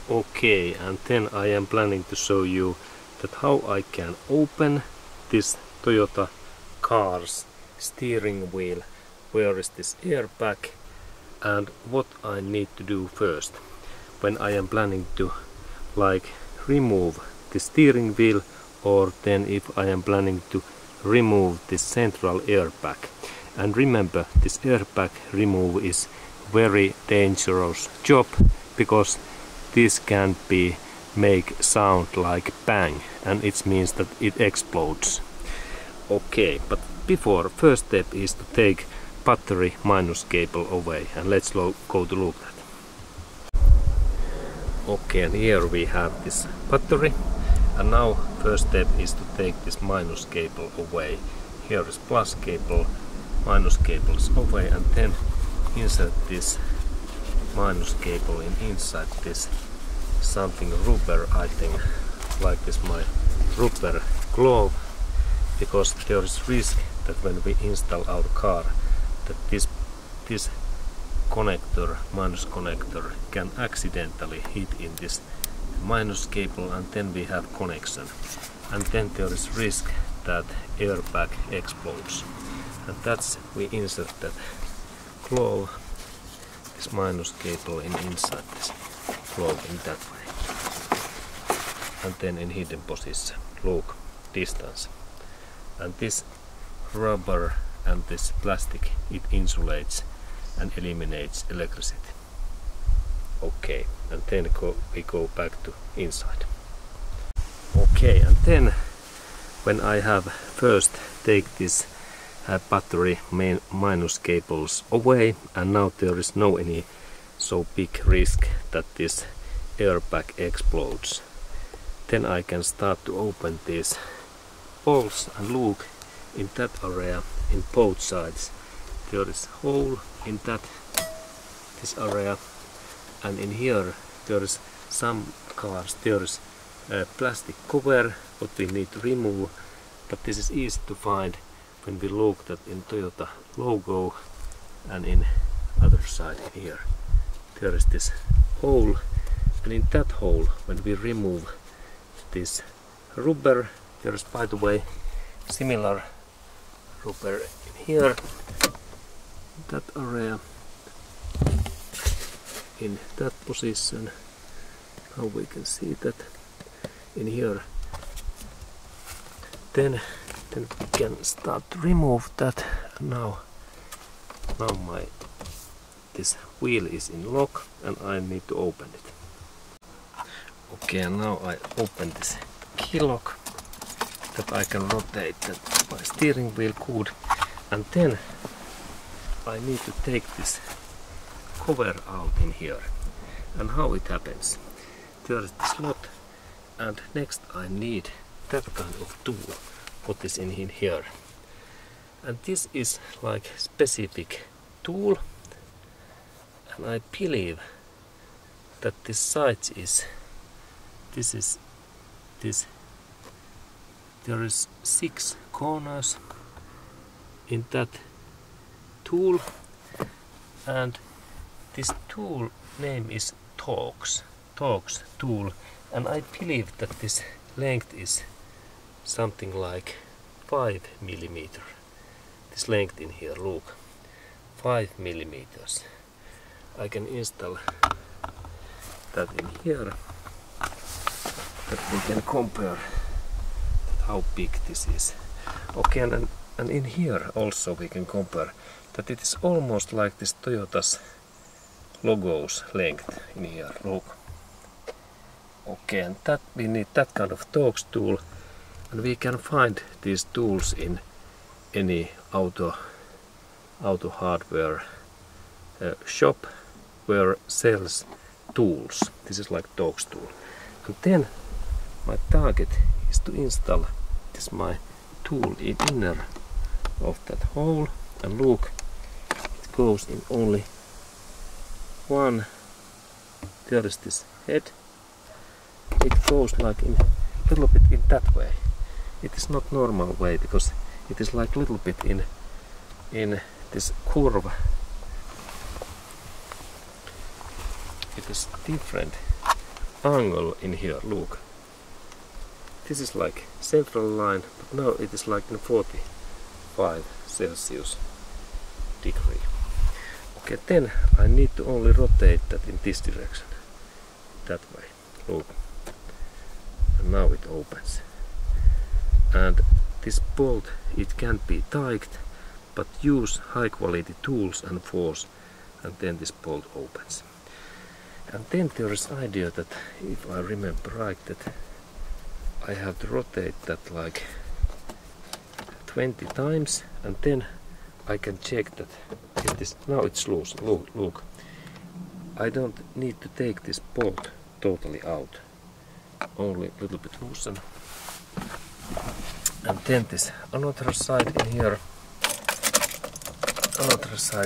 Okay, and then I am planning to show you that how I can open this Toyota car's steering wheel, where is this airbag, and what I need to do first when I am planning to remove the steering wheel, or then if I am planning to remove this central airbag. And remember, this airbag remove is very dangerous job, because this can be make sound like bang, and it means that it explodes. Okay, but before, first step is to take battery minus cable away, and let's go to look at. Okay, and here we have this battery, and now first step is to take this minus cable away. Here is plus cable, minus cable is away, and then insert this minus cable inside this something rubber, I think, like this my rubber glove, because there is risk that when we install our car that this connector, minus connector, can accidentally hit in this minus cable, and then we have connection, and then there is risk that airbag explodes. And that's we insert that glove, this minus cable inside this glove in that way, and then in hidden position, look, distance, and this rubber and this plastic, it insulates and eliminates electricity. Okay, and then we go back to inside. Okay, and then when I have first take this battery minus cables away, and now there is no any so big risk that this airbag explodes, then I can start to open these bolts and look in that area in both sides. There is hole in this area, and in here there is some cars, there is a plastic cover what we need to remove, but this is easy to find when we look that in Toyota logo, and in other side in here there is this hole, and in that hole when we remove this rubber, there is, by the way, similar rubber in here, that area, in that position. Now we can see that in here. Then we can start to remove that. Now this wheel is in lock, and I need to open it. Okay, and now I open this key lock, that I can rotate my steering wheel good, and then I need to take this cover out in here. And how it happens? There is this slot, and next I need that kind of tool what is in here, and this is like specific tool, and I believe that this size is this there is 6 corners in that tool, and this tool name is Torx tool, and I believe that this length is something like 5 millimeter. This length in here, look, 5 millimeters. I can install that in here, that we can compare how big this is. Okay, and in here also we can compare that it is almost like this Toyota's logo's length in here, look. Okay, and that we need that kind of Torx tool, and we can find these tools in any auto hardware shop where sells tools. This is like Torx tool. And then my target is to install this my tool in inner of that hole, and look, it goes in only one. There is this head. It goes like in a little bit in that way. It is not normal way, because it is like a little bit in this curve. It is different angle in here, look. This is like central line, but now it is like in 45 Celsius degree. Okay, then I need to only rotate that in this direction. That way, look. And now it opens. And this bolt, it can be tightened, but use high quality tools and force, and then this bolt opens. And then there is idea that, if I remember right, that I have to rotate that like 20 times, and then I can check that it is, now it's loose. Look. I don't need to take this bolt totally out, only a little bit loosen. And then this another side in here, another side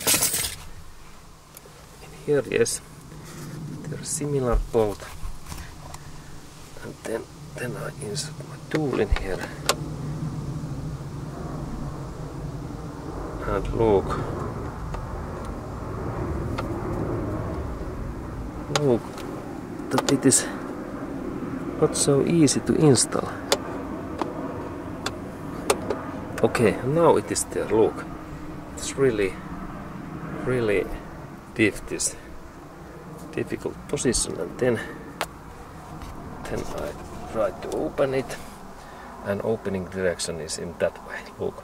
in here, yes, there's similar bolt. And then I insert my tool in here. And look, that it is not so easy to install. Okay, now it is there, look. It's really this difficult position, and then I try to open it, and opening direction is in that way, look.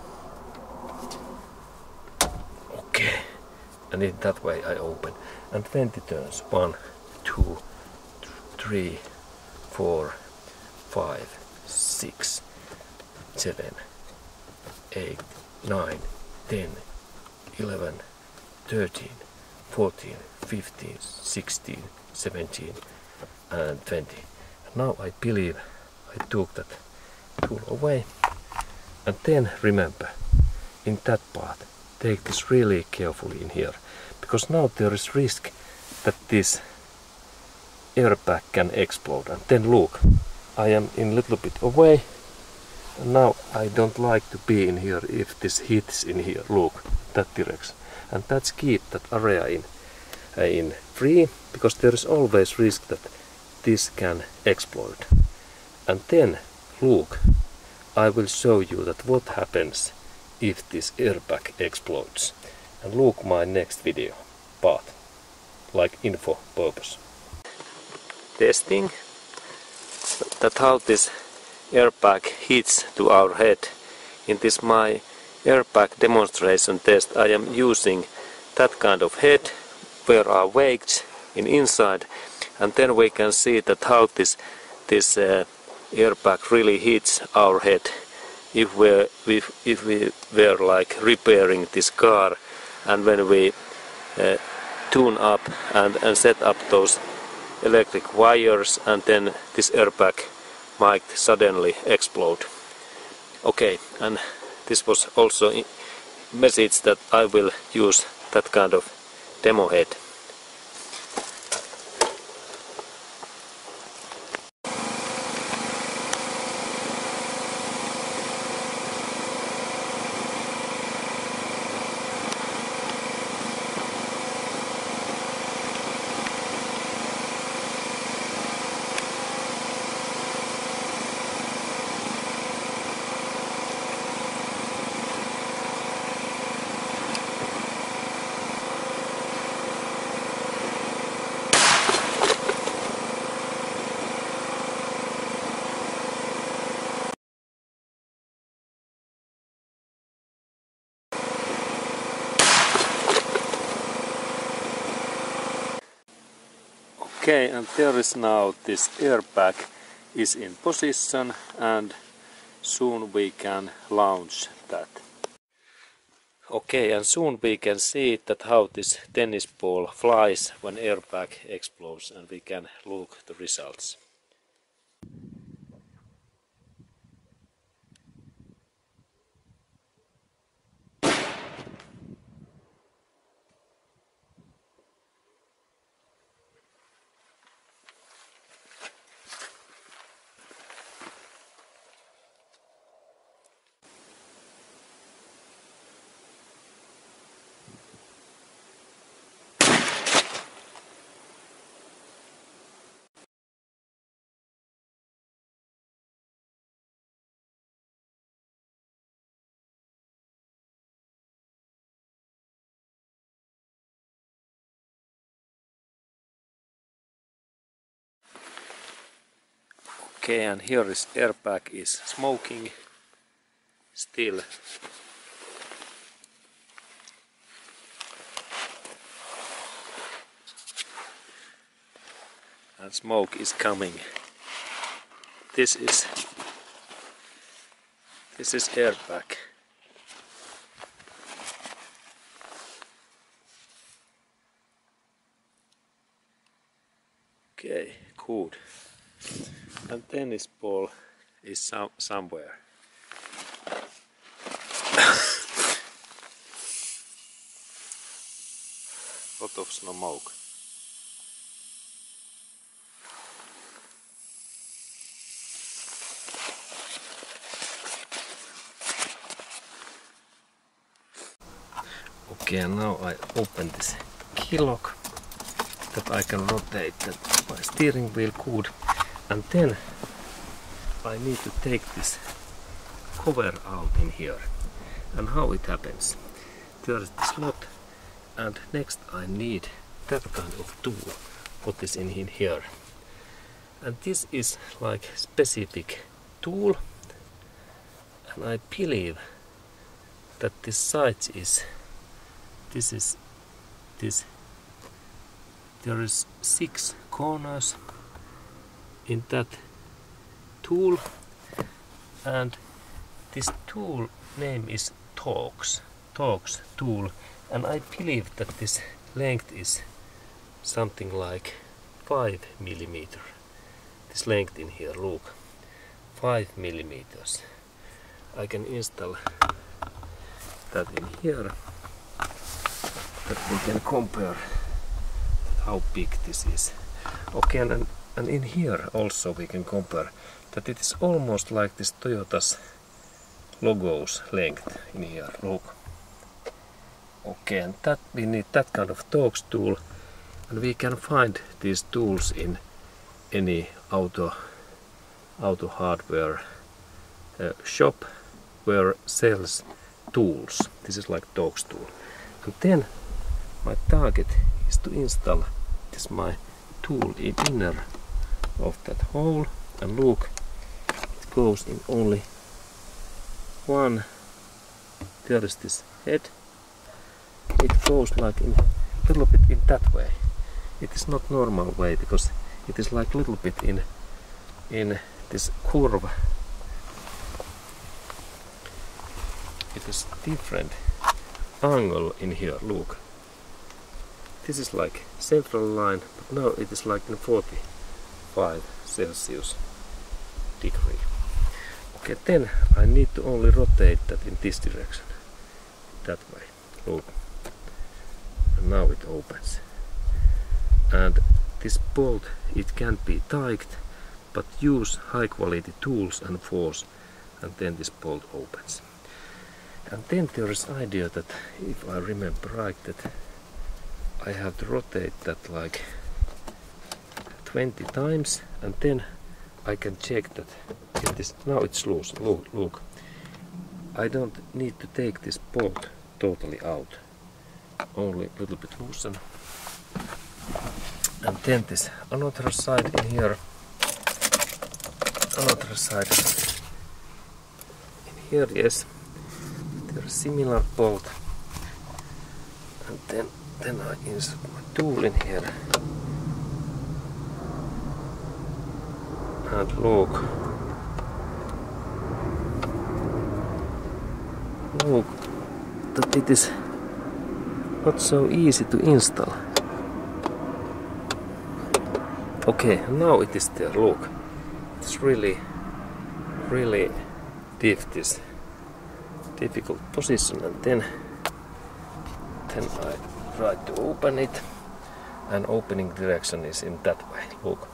Okay, and in that way I open, and 20 turns, 1, 2, 3, 4, 5, 6, 7, 8, 9, 10, 11, 13, 14, 15, 16, 17, and 20. Now I believe I took that tool away. And then remember, in that part, take this really carefully in here, because now there is risk that this airbag can explode. And then look, I am in a little bit away, and now I don't like to be in here if this hits in here, look, that direction. And that's keep that area in free, because there is always risk that this can explode. And then look, I will show you that what happens if this airbag explodes. And look my next video part, like info purpose. Testing that how this airbag hits to our head. In this my airbag demonstration test I am using that kind of head where are weights in inside, and then we can see that how this airbag really hits our head if we were like repairing this car, and when we tune up and set up those electric wires, and then this airbag might suddenly explode. Okay, and this was also a message that I will use that kind of demo head. Okay, and there is now this airbag is in position, and soon we can launch that. Okay, and soon we can see that how this tennis ball flies when airbag explodes, and we can look the results. Okay, and here is airbag is smoking still. And smoke is coming. This is airbag. Okay, good. And tennis ball is somewhere. Lot of smoke. Okay, and now I open this key lock that I can rotate my steering wheel good, and then I need to take this cover out in here. And how it happens? There is this slot, and next I need that kind of tool what is in here. And this is like specific tool, and I believe that this size is there is 6 corners in that tool, and this tool name is Torx tool, and I believe that this length is something like 5 millimeter. This length in here, look, 5 millimeters. I can install that in here, that we can compare how big this is. Okay, and in here also we can compare that it is almost like this Toyota's logo's length in here, look. Okay, and that we need that kind of Torx tool, and we can find these tools in any auto hardware shop where sells tools. This is like Torx tool. And then my target is to install this my tool in inner of that hole, and look, it goes in only one. There is this head. It goes like in a little bit in that way. It is not normal way because it is like a little bit in this curve. It is different angle in here, look. This is like central line, but now it is like in 45 Celsius degree. Okay, then I need to only rotate that in this direction, that way, look. And now it opens. And this bolt, it can be tight, but use high quality tools and force, and then this bolt opens. And then there is idea that, if I remember right, that I have to rotate that like 20 times, and then I can check that it is, now it's loose, look. I don't need to take this bolt totally out, only a little bit loosen. And then this another side in here, another side in here, yes, there is similar bolt. And then I insert my tool in here. And look, that it is not so easy to install. Okay, now it is there, look. It's really this difficult position, and then I try to open it, and opening direction is in that way, look.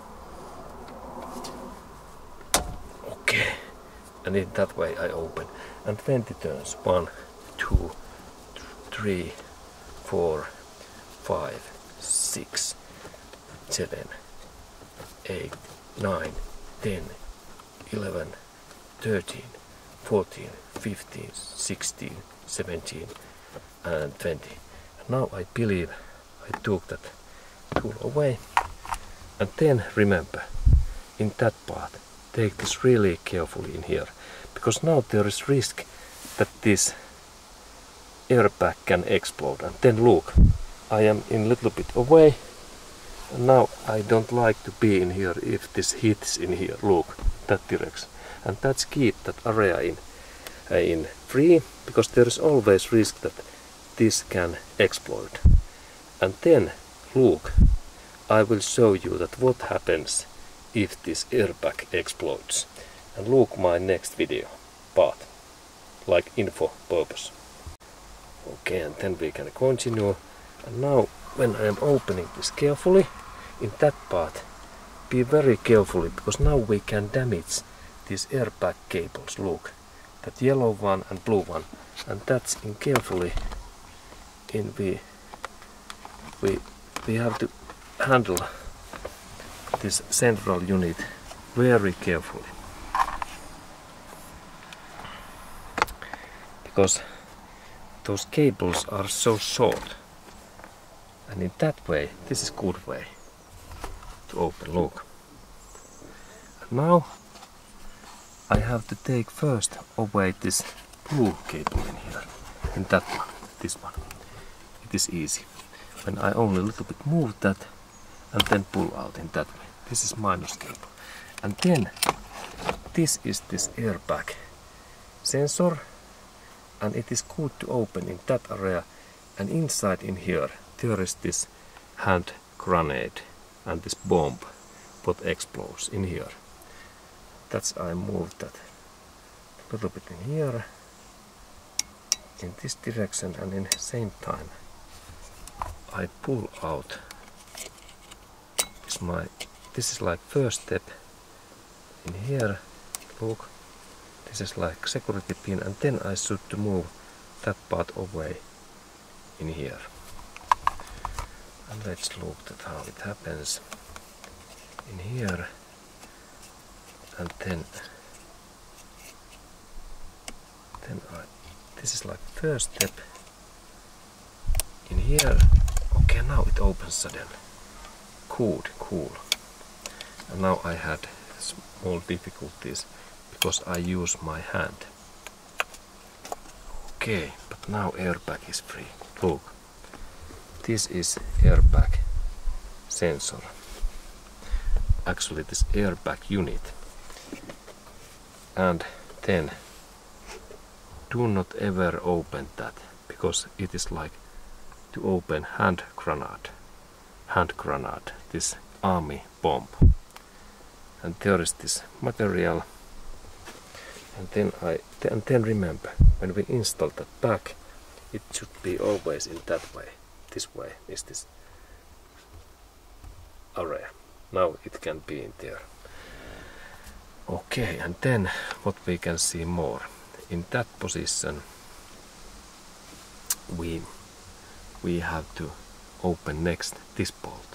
Okay, and in that way I open, and 20 turns, 1, 2, 3, 4, 5, 6, 7, 8, 9, 10, 11, 13, 14, 15, 16, 17, and 20. Now I believe I took that tool away, and then remember, in that part take this really carefully in here, because now there is risk that this airbag can explode. And then look, I am in a little bit away, and now I don't like to be in here if this hits in here. Look, that direction, and that's keep that area in free, because there is always risk that this can explode. And then look, I will show you that what happens if this airbag explodes. And look my next video part, like info purpose. Okay, and then we can continue. And now when I am opening this carefully, in that part, be very carefully, because now we can damage these airbag cables. Look, that yellow one and blue one, and that's in carefully. In we have to handle this central unit very carefully, because those cables are so short, and in that way this is good way to open. Look, and now I have to take first away this blue cable in here, in that one, this one. It is easy when I only a little bit move that and then pull out in that way. This is minus cable. And then this is this airbag sensor, and it is good to open in that area. And inside in here there is this hand grenade and this bomb what explodes in here. That's I moved that a little bit in here, in this direction, and in the same time I pull out this is like first step in here. Look, this is like security pin, and then I should to move that part away in here. And let's look at how it happens in here. And then this is like first step in here. Okay, now it opens suddenly. Cool. And now I had small difficulties because I use my hand. Okay, but now airbag is free. Look, this is airbag sensor. Actually, this airbag unit. And then do not ever open that, because it is like to open hand grenade, this army bomb. And there is this material, and then remember, when we install that back, it should be always in that way. This way is this area. Now it can be in there. Okay, and then what we can see more, in that position we have to open next this bolt.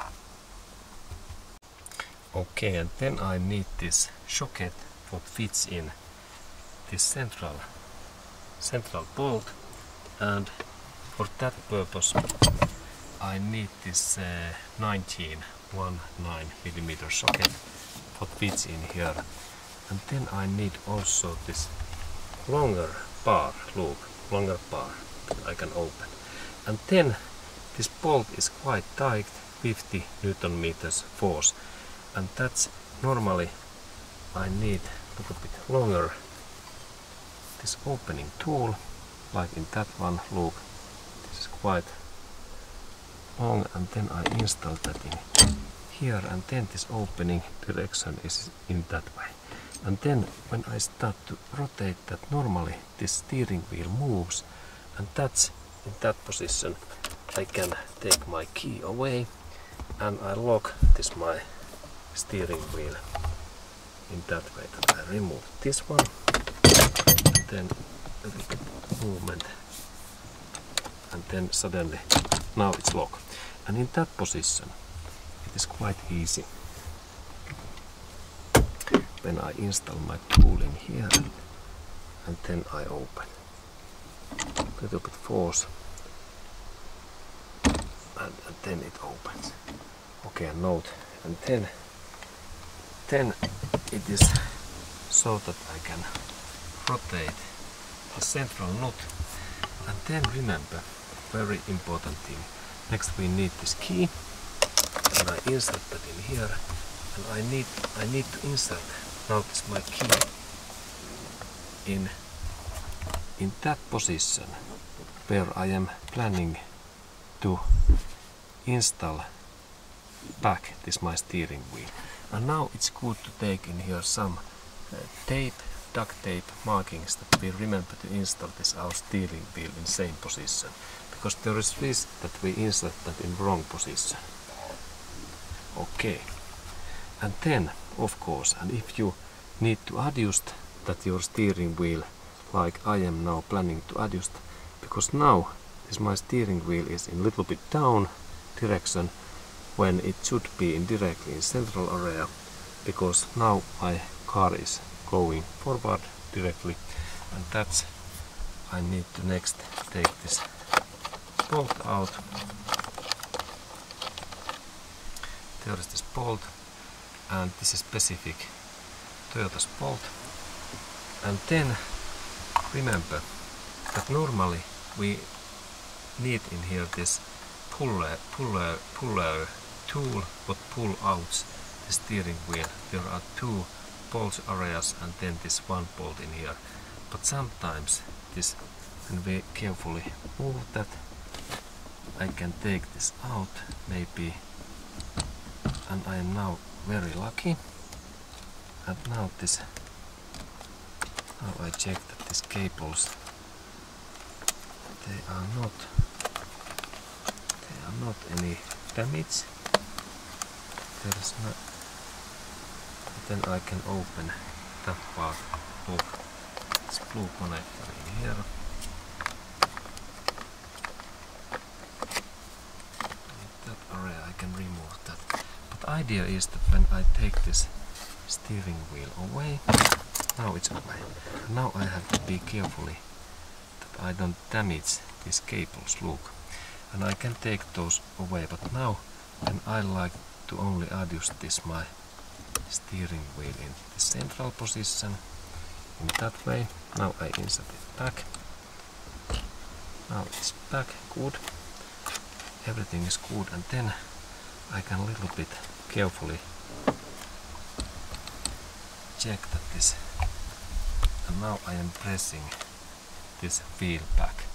Okay, and then I need this socket what fits in this central bolt, and for that purpose I need this 19 mm socket what fits in here. And then I need also this longer bar, look, longer bar that I can open. And then this bolt is quite tight, 50 Newton meters force, and that's normally I need a little bit longer this opening tool, like in that one. Look, this is quite long, and then I install that in here, and then this opening direction is in that way. And then when I start to rotate that, normally this steering wheel moves, and that's in that position I can take my key away and I lock this my steering wheel in that way, that I remove this one, and then a little bit movement, and then suddenly now it's locked. And in that position it is quite easy when I install my tool in here, and then I open. A little bit force, and then it opens. Okay, and note, and then then it is so that I can rotate the central nut. And then remember, very important thing, next we need this key, and I insert that in here, and I need to insert, notice my key in that position where I am planning to install back this my steering wheel. And now it's good to take in here some tape, duct tape markings that we remember to install this our steering wheel in same position, because there is risk that we insert that in wrong position. Okay, and then of course, and if you need to adjust that your steering wheel like I am now planning to adjust, because now this my steering wheel is in little bit down direction when it should be in directly in central area, because now my car is going forward directly, and that's I need to next take this bolt out. There is this bolt, and this is specific Toyota's bolt. And then remember that normally we need in here this puller tool what pull out the steering wheel. There are two bolt areas and then this one bolt in here. But sometimes this, when we carefully move that, I can take this out maybe, and I am now very lucky. And now this, now I check that these cables, they are not any damage. There is not. Then I can open that part. Look, this blue connector in here. In that area I can remove that. But the idea is that when I take this steering wheel away, now it's away. Now I have to be carefully that I don't damage these cables. Look, and I can take those away. But now, then I like to only adjust this my steering wheel in the central position in that way. Now I insert it back. Now it's back, good. Everything is good, and then I can a little bit carefully check that this, and now I am pressing this wheel back.